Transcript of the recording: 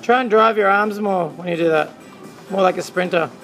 Try and drive your arms more when you do that. More like a sprinter.